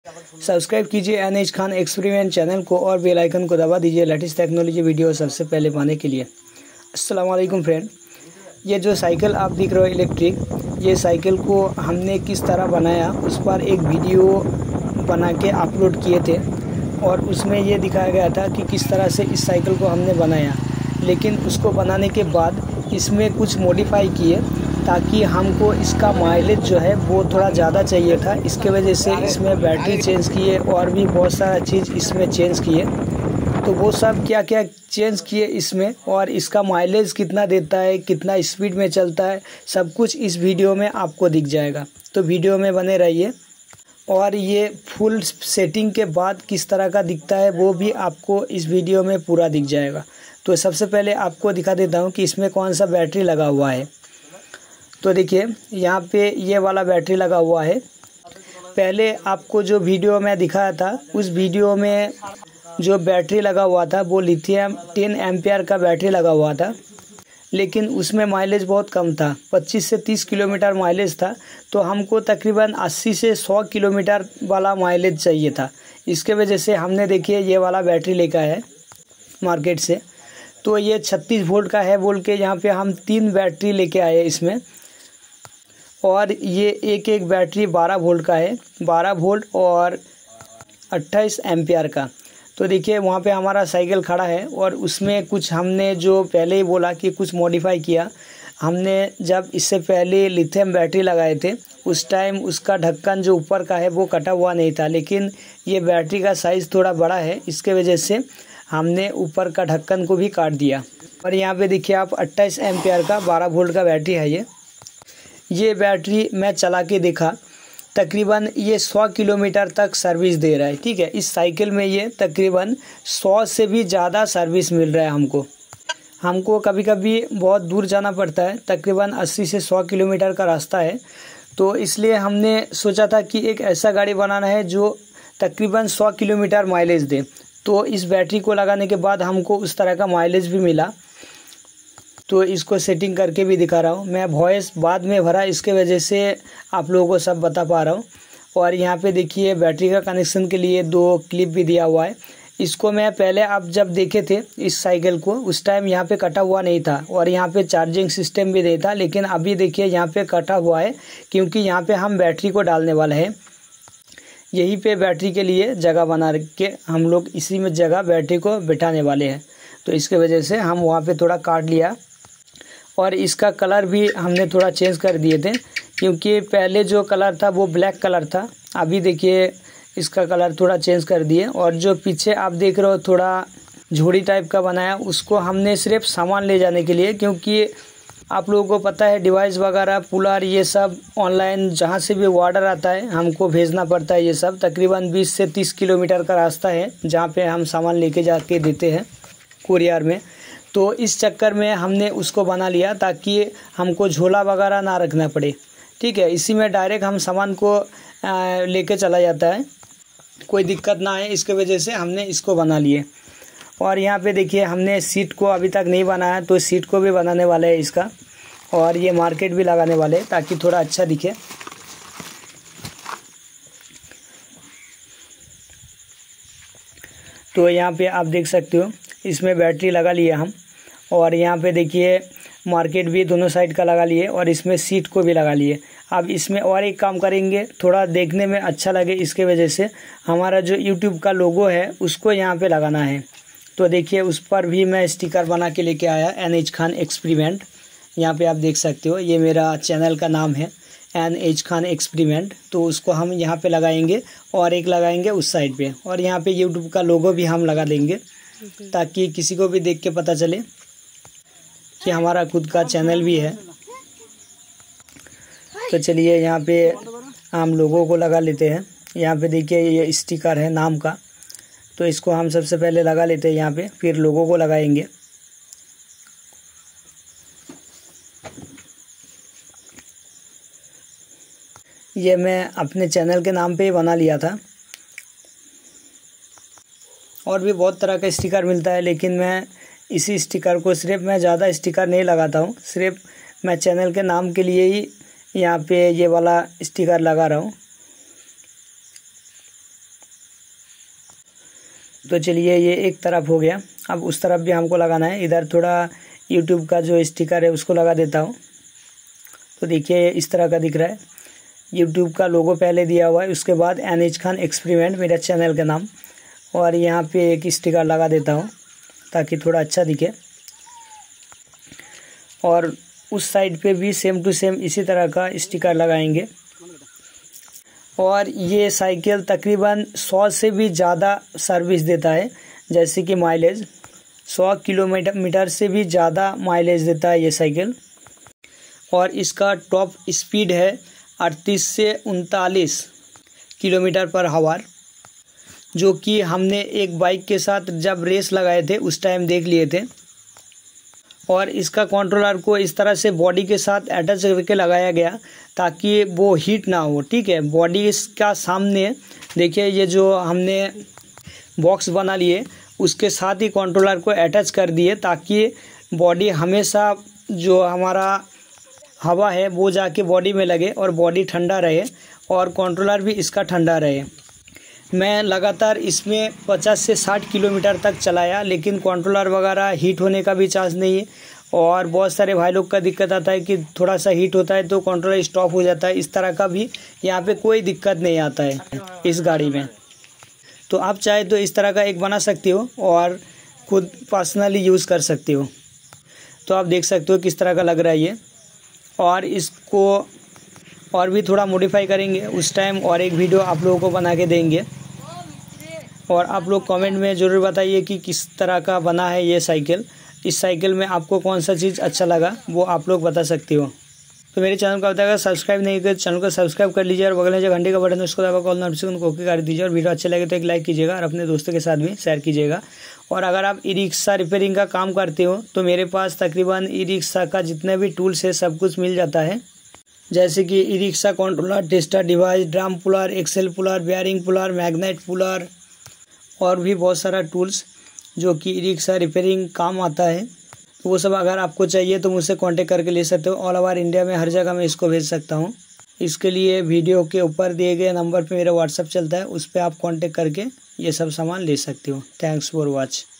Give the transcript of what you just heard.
Subscribe कीजिए NH Khan experiment channel को और बेल आइकन को दबा दीजिए लेटेस्ट टेक्नोलॉजी वीडियो सबसे पहले पाने के लिए। अस्सलाम वालेकुम फ्रेंड, ये जो साइकिल आप दिख रहे हो इलेक्ट्रिक, ये साइकिल को हमने किस तरह बनाया उस पर एक वीडियो बना के अपलोड किए थे और उसमें ये दिखाया गया था कि किस तरह से इस साइकिल को हमने बनाया। लेकिन उसको बनाने के बाद इसमें कुछ मॉडिफाई किए ताकि हमको इसका माइलेज जो है वो थोड़ा ज़्यादा चाहिए था। इसके वजह से इसमें बैटरी चेंज किए और भी बहुत सारा चीज़ इसमें चेंज किए। तो वो सब क्या क्या चेंज किए इसमें और इसका माइलेज कितना देता है, कितना स्पीड में चलता है, सब कुछ इस वीडियो में आपको दिख जाएगा। तो वीडियो में बने रहिए और ये फुल सेटिंग के बाद किस तरह का दिखता है वो भी आपको इस वीडियो में पूरा दिख जाएगा। तो सबसे पहले आपको दिखा देता हूँ कि इसमें कौन सा बैटरी लगा हुआ है। तो देखिए यहाँ पे ये वाला बैटरी लगा हुआ है। पहले आपको जो वीडियो में दिखाया था उस वीडियो में जो बैटरी लगा हुआ था वो लिथियम 10 एम्पियर का बैटरी लगा हुआ था, लेकिन उसमें माइलेज बहुत कम था, 25 से 30 किलोमीटर माइलेज था। तो हमको तकरीबन 80 से 100 किलोमीटर वाला माइलेज चाहिए था। इसके वजह से हमने देखिए ये वाला बैटरी लेकर है मार्केट से। तो ये 36 वोल्ट का है बोल के यहाँ पे हम 3 बैटरी लेके आए इसमें, और ये एक एक बैटरी 12 वोल्ट का है, 12 वोल्ट और 28 एम्पियर का। तो देखिए वहाँ पे हमारा साइकिल खड़ा है और उसमें कुछ हमने जो पहले ही बोला कि कुछ मॉडिफाई किया हमने। जब इससे पहले लिथियम बैटरी लगाए थे उस टाइम उसका ढक्कन जो ऊपर का है वो कटा हुआ नहीं था, लेकिन ये बैटरी का साइज़ थोड़ा बड़ा है, इसके वजह से हमने ऊपर का ढक्कन को भी काट दिया। और यहाँ पे देखिए आप 28 एम्पियर का 12 वोल्ट का बैटरी है ये बैटरी मैं चला के देखा, तकरीबन ये 100 किलोमीटर तक सर्विस दे रहा है। ठीक है, इस साइकिल में ये तकरीबन 100 से भी ज़्यादा सर्विस मिल रहा है हमको कभी कभी बहुत दूर जाना पड़ता है, तकरीबन 80 से 100 किलोमीटर का रास्ता है। तो इसलिए हमने सोचा था कि एक ऐसा गाड़ी बनाना है जो तकरीबन 100 किलोमीटर माइलेज दे। तो इस बैटरी को लगाने के बाद हमको उस तरह का माइलेज भी मिला। तो इसको सेटिंग करके भी दिखा रहा हूँ मैं, वॉइस बाद में भरा, इसके वजह से आप लोगों को सब बता पा रहा हूँ। और यहाँ पे देखिए बैटरी का कनेक्शन के लिए 2 क्लिप भी दिया हुआ है। इसको मैं पहले आप जब देखे थे इस साइकिल को उस टाइम यहाँ पे कटा हुआ नहीं था और यहाँ पे चार्जिंग सिस्टम भी नहीं था, लेकिन अभी देखिए यहाँ पे कटा हुआ है क्योंकि यहाँ पे हम बैटरी को डालने वाले हैं। यहीं पे बैटरी के लिए जगह बना के हम लोग इसी में जगह बैटरी को बिठाने वाले हैं। तो इसके वजह से हम वहाँ पे थोड़ा काट लिया और इसका कलर भी हमने थोड़ा चेंज कर दिए थे क्योंकि पहले जो कलर था वो ब्लैक कलर था। अभी देखिए इसका कलर थोड़ा चेंज कर दिए। और जो पीछे आप देख रहे हो थोड़ा झोड़ी टाइप का बनाया, उसको हमने सिर्फ सामान ले जाने के लिए, क्योंकि आप लोगों को पता है डिवाइस वगैरह कूलर ये सब ऑनलाइन जहाँ से भी ऑर्डर आता है हमको भेजना पड़ता है। ये सब तकरीबन 20 से 30 किलोमीटर का रास्ता है जहाँ पे हम सामान लेके जाके देते हैं कुरियर में। तो इस चक्कर में हमने उसको बना लिया ताकि हमको झोला वगैरह ना रखना पड़े। ठीक है, इसी में डायरेक्ट हम सामान को लेके चला जाता है, कोई दिक्कत ना आए, इसके वजह से हमने इसको बना लिए। और यहाँ पे देखिए हमने सीट को अभी तक नहीं बनाया, तो सीट को भी बनाने वाले हैं इसका, और ये मार्केट भी लगाने वाले हैं ताकि थोड़ा अच्छा दिखे। तो यहाँ पे आप देख सकते हो इसमें बैटरी लगा लिए हम, और यहाँ पे देखिए मार्केट भी दोनों साइड का लगा लिए और इसमें सीट को भी लगा लिए। अब इसमें और एक काम करेंगे, थोड़ा देखने में अच्छा लगे, इसके वजह से हमारा जो YouTube का लोगो है उसको यहाँ पे लगाना है। तो देखिए उस पर भी मैं स्टिकर बना के लेके आया, NH खान एक्सपेरिमेंट। यहाँ पे आप देख सकते हो ये मेरा चैनल का नाम है NH खान एक्सपेरिमेंट। तो उसको हम यहाँ पे लगाएंगे और एक लगाएंगे उस साइड पे, और यहाँ पे YouTube का लोगो भी हम लगा देंगे ताकि किसी को भी देख के पता चले कि हमारा खुद का चैनल भी है। तो चलिए यहाँ पे हम लोगों को लगा लेते हैं। यहाँ पे देखिए ये स्टिकर है नाम का, तो इसको हम सबसे पहले लगा लेते हैं यहाँ पे, फिर लोगों को लगाएंगे। ये मैं अपने चैनल के नाम पे ही बना लिया था। और भी बहुत तरह का स्टिकर मिलता है, लेकिन मैं इसी स्टिकर को सिर्फ, मैं ज़्यादा स्टिकर नहीं लगाता हूँ, सिर्फ मैं चैनल के नाम के लिए ही यहाँ पे ये वाला स्टिकर लगा रहा हूँ। तो चलिए ये एक तरफ हो गया, अब उस तरफ भी हमको लगाना है। इधर थोड़ा यूट्यूब का जो स्टिकर है उसको लगा देता हूँ। तो देखिए इस तरह का दिख रहा है, यूट्यूब का लोगो पहले दिया हुआ है, उसके बाद NH खान एक्सपेरिमेंट मेरा चैनल का नाम, और यहाँ पे एक स्टिकर लगा देता हूँ ताकि थोड़ा अच्छा दिखे। और उस साइड पे भी सेम टू सेम इसी तरह का स्टिकर लगाएंगे। और ये साइकिल तकरीबन 100 से भी ज़्यादा सर्विस देता है, जैसे कि माइलेज 100 किलोमीटर से भी ज़्यादा माइलेज देता है ये साइकिल। और इसका टॉप स्पीड है 38 से 39 किलोमीटर पर आवर, जो कि हमने एक बाइक के साथ जब रेस लगाए थे उस टाइम देख लिए थे। और इसका कंट्रोलर को इस तरह से बॉडी के साथ अटैच करके लगाया गया ताकि वो हीट ना हो, ठीक है। बॉडी इसका सामने देखिए, ये जो हमने बॉक्स बना लिए उसके साथ ही कंट्रोलर को अटैच कर दिए ताकि बॉडी हमेशा जो हमारा हवा है वो जाके बॉडी में लगे और बॉडी ठंडा रहे और कंट्रोलर भी इसका ठंडा रहे। मैं लगातार इसमें 50 से 60 किलोमीटर तक चलाया, लेकिन कंट्रोलर वगैरह हीट होने का भी चांस नहीं है। और बहुत सारे भाई लोग का दिक्कत आता है कि थोड़ा सा हीट होता है तो कंट्रोलर स्टॉप हो जाता है, इस तरह का भी यहाँ पे कोई दिक्कत नहीं आता है इस गाड़ी में। तो आप चाहे तो इस तरह का एक बना सकते हो और खुद पर्सनली यूज़ कर सकते हो। तो आप देख सकते हो किस तरह का लग रहा है ये। और इसको और भी थोड़ा मॉडिफाई करेंगे उस टाइम, और एक वीडियो आप लोगों को बना के देंगे। और आप लोग कमेंट में ज़रूर बताइए कि किस तरह का बना है ये साइकिल। इस साइकिल में आपको कौन सा चीज़ अच्छा लगा वो आप लोग बता सकते हो। तो मेरे चैनल को बताएगा सब्सक्राइब नहीं किया चैनल को सब्सक्राइब कर लीजिए और बगल में जो घंटे का बटन है उसको दबा कॉल नोटिफिकेशन को ओके कर दीजिए। और वीडियो अच्छे लगे तो एक लाइक कीजिएगा और अपने दोस्तों के साथ भी शेयर कीजिएगा। और अगर आप ई रिक्शा रिपेयरिंग का काम करते हो तो मेरे पास तकरीबन ई रिक्शा का जितने भी टूल्स है सब कुछ मिल जाता है, जैसे कि e rickshaw controller, tester device, drum puller, axle puller, bearing puller, magnet puller और भी बहुत सारा टूल्स जो कि ई रिक्शा रिपेयरिंग काम आता है। तो वो सब अगर आपको चाहिए तो मुझसे कांटेक्ट करके ले सकते हो। ऑल ओवर इंडिया में हर जगह मैं इसको भेज सकता हूँ। इसके लिए वीडियो के ऊपर दिए गए नंबर पे मेरा व्हाट्सएप चलता है, उस पर आप कांटेक्ट करके ये सब सामान ले सकते हो। Thanks for watch.